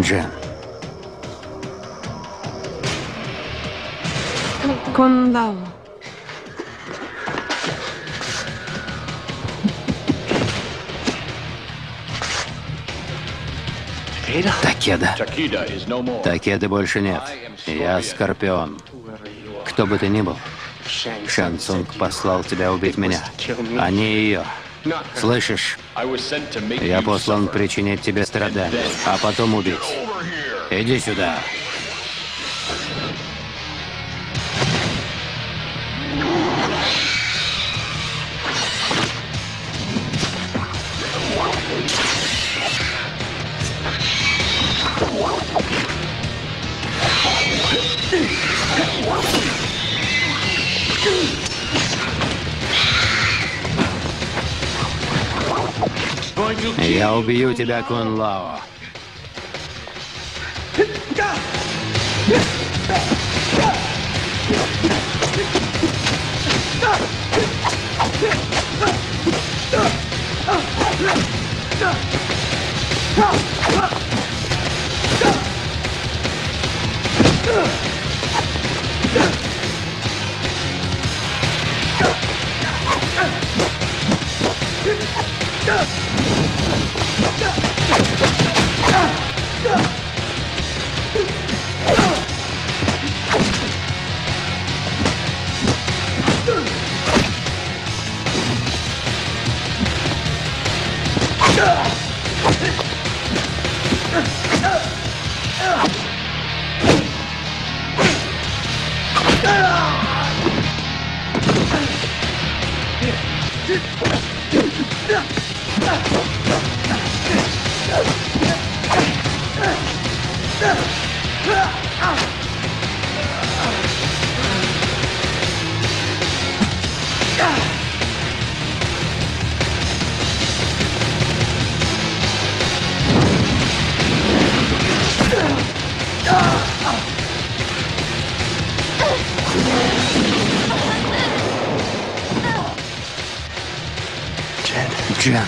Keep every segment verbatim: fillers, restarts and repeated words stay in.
Джен. Кун Лао. Такеда. Такеды больше нет. Я Скорпион. Кто бы ты ни был, Шан Цунг послал тебя убить меня, а не ее. Слышишь? Я послан причинить тебе страдания, а потом убить. Иди сюда. Я убью тебя, Кун Лао. Джен.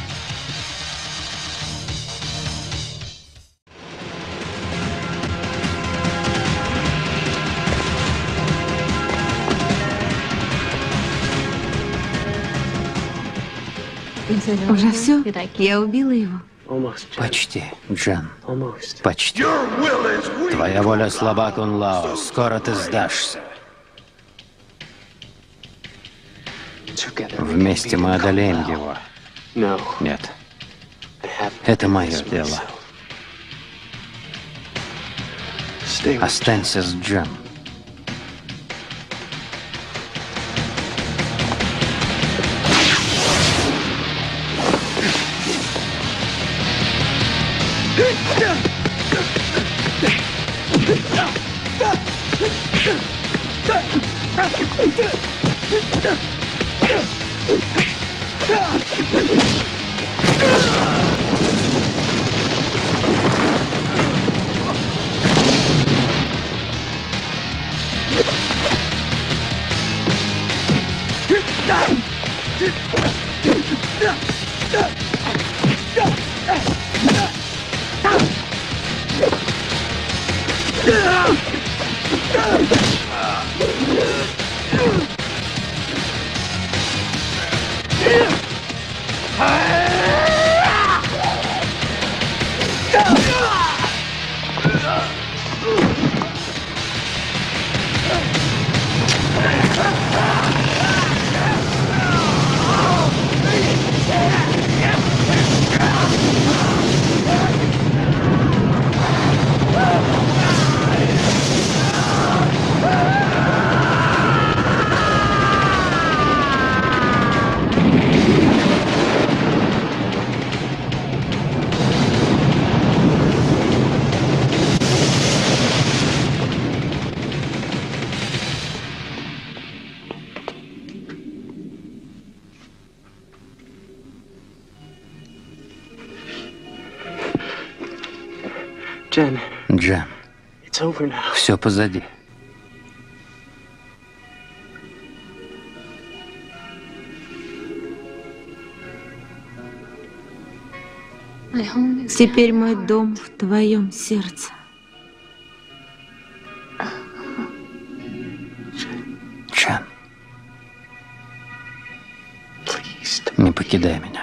Уже все? Я убила его. Почти, Джен. Почти. Твоя воля слаба, Кун Лао. Скоро ты сдашься. Вместе мы одолеем его. Нет. Это мое дело. Останься с Джен. Джен, все позади. Теперь мой дом в твоем сердце. Чан, не покидай меня.